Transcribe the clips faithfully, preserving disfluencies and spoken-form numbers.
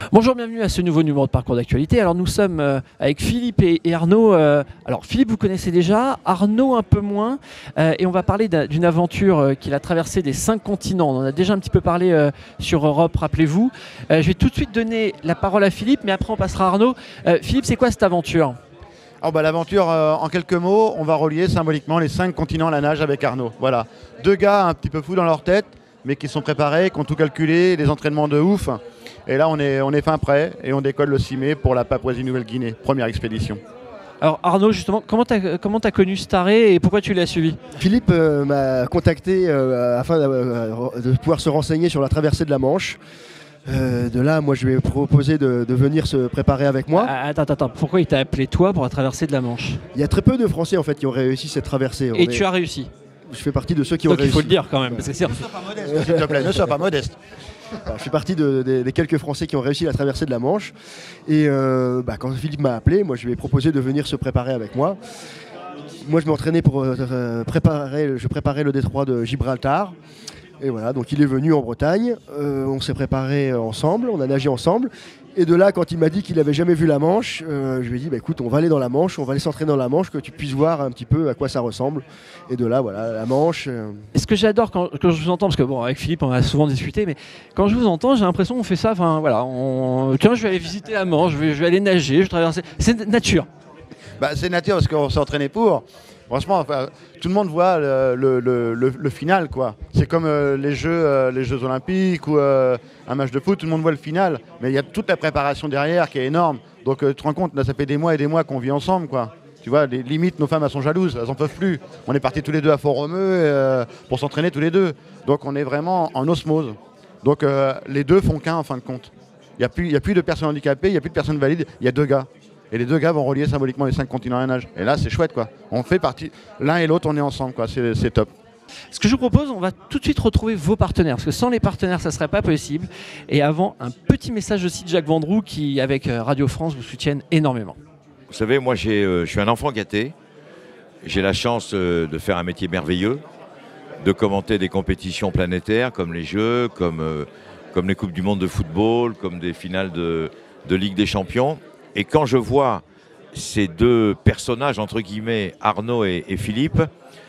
Bonjour, bienvenue à ce nouveau numéro de Parcours d'actualité. Alors nous sommes euh, avec Philippe et, et Arnaud. Euh, alors Philippe, vous connaissez déjà, Arnaud un peu moins. Euh, et on va parler d'une aventure euh, qu'il a traversée des cinq continents. On en a déjà un petit peu parlé euh, sur Europe, rappelez-vous. Euh, je vais tout de suite donner la parole à Philippe, mais après on passera à Arnaud. Euh, Philippe, c'est quoi cette aventure ? Oh bah, l'aventure, euh, en quelques mots, on va relier symboliquement les cinq continents à la nage avec Arnaud. Voilà. Deux gars un petit peu fous dans leur tête, mais qui sont préparés, qui ont tout calculé, des entraînements de ouf. Et là, on est, on est fin prêt et on décolle le six mai pour la Papouasie-Nouvelle-Guinée, première expédition. Alors Arnaud, justement, comment tu as comment t'as connu Staré et pourquoi tu l'as suivi ? Philippe euh, m'a contacté euh, afin de, euh, de pouvoir se renseigner sur la traversée de la Manche. Euh, de là, moi, je lui ai proposé de, de venir se préparer avec moi. Ah, Attends, attends, pourquoi il t'a appelé toi pour la traversée de la Manche ? Il y a très peu de Français en fait qui ont réussi cette traversée. On Et est- tu as réussi. Je fais partie de ceux qui Donc ont réussi. il faut le dire quand même, parce que c'est- Ne sois pas modeste, s'il te plaît, ne sois pas modeste. Alors, je fais partie de- de- des quelques Français qui ont réussi la traversée de la Manche. Et euh, bah, quand Philippe m'a appelé, moi, je lui ai proposé de venir se préparer avec moi. Moi, je m'entraînais pour euh, préparer, je préparais le détroit de Gibraltar. Et voilà, donc il est venu en Bretagne, euh, on s'est préparé ensemble, on a nagé ensemble. Et de là, quand il m'a dit qu'il n'avait jamais vu la Manche, euh, je lui ai dit, bah, écoute, on va aller dans la Manche, on va aller s'entraîner dans la Manche, que tu puisses voir un petit peu à quoi ça ressemble. Et de là, voilà, la Manche. euh, Et ce que j'adore quand, quand je vous entends, parce que bon, avec Philippe, on a souvent discuté, mais quand je vous entends, j'ai l'impression qu'on fait ça. Enfin, voilà, on... tiens, je vais aller visiter la Manche, je vais, je vais aller nager, je vais traverser. C'est nature. Bah, c'est nature parce qu'on s'est entraîné pour. Franchement, enfin, tout le monde voit le, le- le- le- le final, quoi. C'est comme euh, les, jeux, euh, les Jeux Olympiques ou euh, un match de foot, tout le monde voit le final. Mais il y a toute la préparation derrière qui est énorme. Donc euh, tu te rends compte, là, ça fait des mois et des mois qu'on vit ensemble, quoi. Tu vois, les, limite, nos femmes, elles sont jalouses, elles en peuvent plus. On est partis tous les deux à Fort-Romeu euh, pour s'entraîner tous les deux. Donc on est vraiment en osmose. Donc euh, les deux font qu'un, en fin de compte. Il n'y a, plus- il y a plus de personnes handicapées, il n'y a plus de personnes valides, il y a deux gars. Et les deux gars vont relier symboliquement les cinq continents à la nage. Et là, c'est chouette, quoi. On fait partie, l'un et l'autre, on est ensemble, quoi. C'est c'est top. Ce que je vous propose, on va tout de suite retrouver vos partenaires, parce que sans les partenaires, ça ne serait pas possible. Et avant, un petit message aussi de Jacques Vendroux, qui, avec euh, Radio France, vous soutiennent énormément. Vous savez, moi j'ai, euh, je suis un enfant gâté. J'ai la chance euh, de faire un métier merveilleux, de commenter des compétitions planétaires comme les Jeux, comme, euh, comme les Coupes du Monde de football, comme des finales de, de Ligue des Champions. Et quand je vois ces deux personnages, entre guillemets, Arnaud et, et Philippe,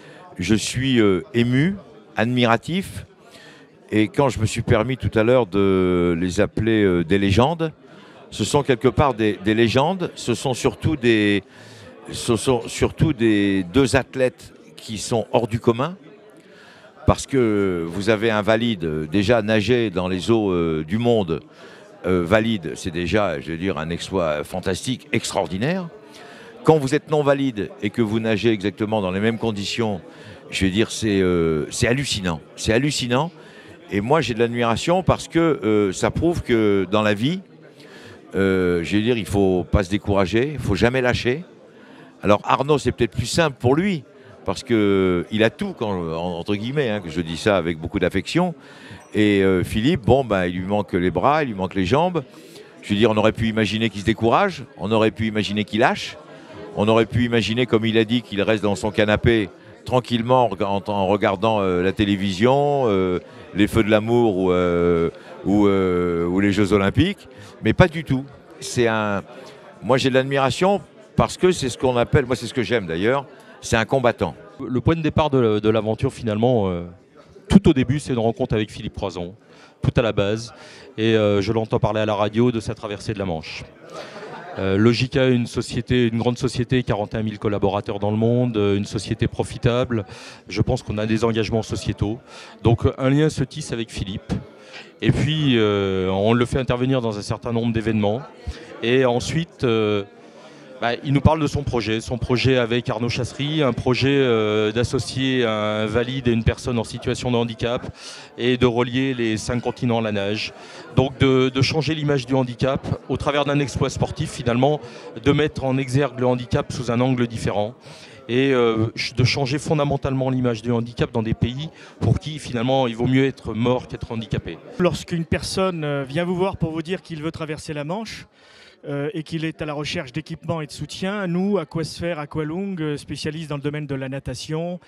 je suis euh, ému, admiratif. Et quand je me suis permis tout à l'heure de les appeler euh, des légendes, ce sont quelque part des, des légendes, ce sont surtout des, ce sont surtout des deux athlètes qui sont hors du commun, parce que vous avez un valide, euh, déjà nager dans les eaux euh, du monde, euh, valide, c'est déjà, je veux dire, un exploit fantastique, extraordinaire. Quand vous êtes non valide et que vous nagez exactement dans les mêmes conditions, je veux dire, c'est euh, c'est hallucinant, c'est hallucinant. Et moi, j'ai de l'admiration parce que euh, ça prouve que dans la vie, Euh, je veux dire, il ne faut pas se décourager, il ne faut jamais lâcher. Alors Arnaud, c'est peut-être plus simple pour lui, parce qu'il a tout, quand, entre guillemets, hein, que je dis ça avec beaucoup d'affection. Et euh, Philippe, bon, ben, il lui manque les bras, il lui manque les jambes. Je veux dire, on aurait pu imaginer qu'il se décourage, on aurait pu imaginer qu'il lâche, on aurait pu imaginer, comme il a dit, qu'il reste dans son canapé tranquillement en, en regardant euh, la télévision, euh, les Feux de l'amour ou, euh, ou, euh, ou les Jeux Olympiques. Mais pas du tout. C'est un. Moi, j'ai de l'admiration parce que c'est ce qu'on appelle, moi, c'est ce que j'aime d'ailleurs, c'est un combattant. Le point de départ de, de l'aventure, finalement, euh, tout au début, c'est une rencontre avec Philippe Croizon, tout à la base. Et euh, je l'entends parler à la radio de sa traversée de la Manche. Euh, Logica, une société, une grande société, quarante et un mille collaborateurs dans le monde, une société profitable. Je pense qu'on a des engagements sociétaux. Donc, un lien se tisse avec Philippe. Et puis, euh, on le fait intervenir dans un certain nombre d'événements. Et ensuite, euh, bah, il nous parle de son projet. Son projet avec Arnaud Chasserie, un projet euh, d'associer un valide et une personne en situation de handicap et de relier les cinq continents à la nage. Donc de, de changer l'image du handicap au travers d'un exploit sportif, finalement, de mettre en exergue le handicap sous un angle différent. Et euh, de changer fondamentalement l'image du handicap dans des pays pour qui finalement il vaut mieux être mort qu'être handicapé. Lorsqu'une personne euh, vient vous voir pour vous dire qu'il veut traverser la Manche euh, et qu'il est à la recherche d'équipements et de soutien, nous, Aquasphère, Aqualung, euh, spécialistes dans le domaine de la natation,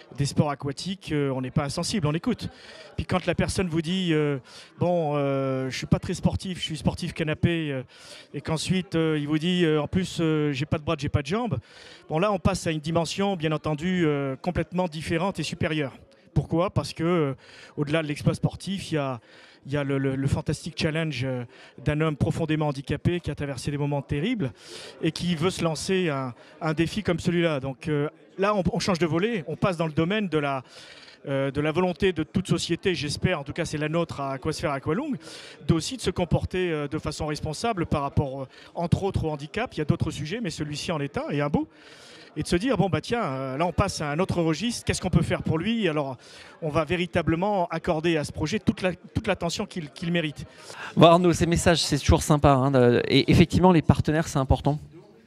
des sports aquatiques, euh, on n'est pas insensible, on écoute. Puis quand la personne vous dit euh, bon, euh, je suis pas très sportif, je suis sportif canapé, euh, et qu'ensuite euh, il vous dit euh, en plus euh, j'ai pas de bras, j'ai pas de jambes. Bon là, on passe à une dimension bien entendu euh, complètement différente et supérieure. Pourquoi ? Parce que euh, au-delà de l'exploit sportif, il y a Il y a le, le, le fantastique challenge d'un homme profondément handicapé qui a traversé des moments terribles et qui veut se lancer un, un défi comme celui-là. Donc euh, là, on, on change de volet, on passe dans le domaine de la, euh, de la volonté de toute société, j'espère, en tout cas c'est la nôtre à Aquasphère Aqualung, d'aussi de se comporter euh, de façon responsable par rapport, euh, entre autres, au handicap. Il y a d'autres sujets, mais celui-ci en est un et un bout. Et de se dire, bon bah tiens, euh, là on passe à un autre registre, qu'est-ce qu'on peut faire pour lui ? Alors on va véritablement accorder à ce projet toute la, toute l'attention qu'il, qu'il mérite. Bon Arnaud, ces messages c'est toujours sympa, hein, de, et effectivement les partenaires c'est important.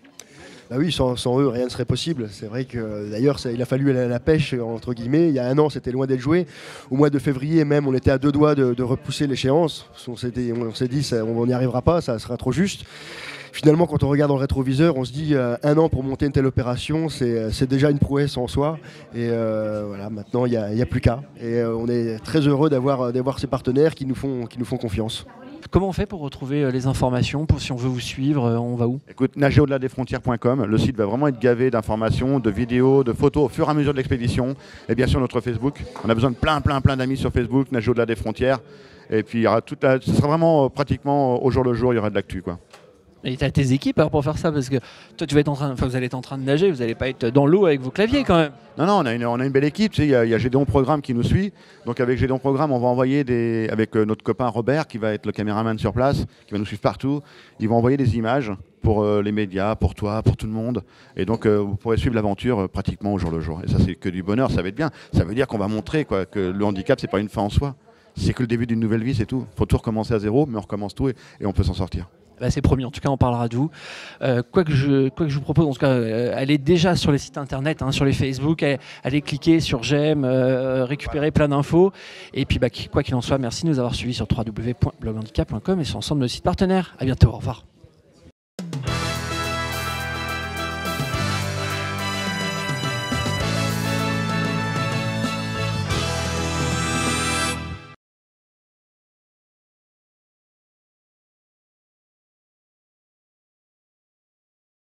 Bah oui, sans, sans eux, rien ne serait possible. C'est vrai que d'ailleurs, ça, il a fallu la, la pêche, entre guillemets. Il y a un an, c'était loin d'être joué. Au mois de février, même, on était à deux doigts de, de repousser l'échéance. On s'est dit, on s'est dit ça, on n'y arrivera pas, ça sera trop juste. Finalement, quand on regarde dans le rétroviseur, on se dit euh, un an pour monter une telle opération, c'est, c'est déjà une prouesse en soi. Et euh, voilà, maintenant, il n'y a, a plus qu'à. Et euh, on est très heureux d'avoir, d'avoir ces partenaires qui nous font, qui nous font confiance. Comment on fait pour retrouver les informations, pour si on veut vous suivre, on va où ? Écoute, nager au-delà des frontières point com, le site va vraiment être gavé d'informations, de vidéos, de photos au fur et à mesure de l'expédition. Et bien sûr notre Facebook. On a besoin de plein, plein, plein d'amis sur Facebook, nager au-delà des frontières. Et puis il y aura toute la... ce sera vraiment euh, pratiquement au jour le jour, il y aura de l'actu, quoi. Et tu as tes équipes alors, pour faire ça, parce que toi tu vas être en train, enfin, vous allez être en train de nager, vous n'allez pas être dans l'eau avec vos claviers quand même. Non, non, on a une, on a une belle équipe. Tu sais, il y a, il y a Gédéon Programme qui nous suit. Donc avec Gédéon Programme, on va envoyer des, avec euh, notre copain Robert, qui va être le caméraman sur place, qui va nous suivre partout. Ils vont envoyer des images pour euh, les médias, pour toi, pour tout le monde. Et donc euh, vous pourrez suivre l'aventure euh, pratiquement au jour le jour. Et ça, c'est que du bonheur, ça va être bien. Ça veut dire qu'on va montrer quoi, que le handicap, c'est pas une fin en soi. C'est que le début d'une nouvelle vie, c'est tout. Il faut tout recommencer à zéro, mais on recommence tout et, et on peut s'en sortir. Bah, c'est promis, en tout cas on parlera de vous. Euh, quoi, que je, quoi que je vous propose, en tout cas, euh, allez déjà sur les sites internet, hein, sur les Facebook, allez, allez cliquer sur j'aime, euh, récupérer plein d'infos. Et puis bah, quoi qu'il en soit, merci de nous avoir suivis sur w w w point blog handicap point com et sur l'ensemble de nos sites partenaires. À bientôt, au revoir.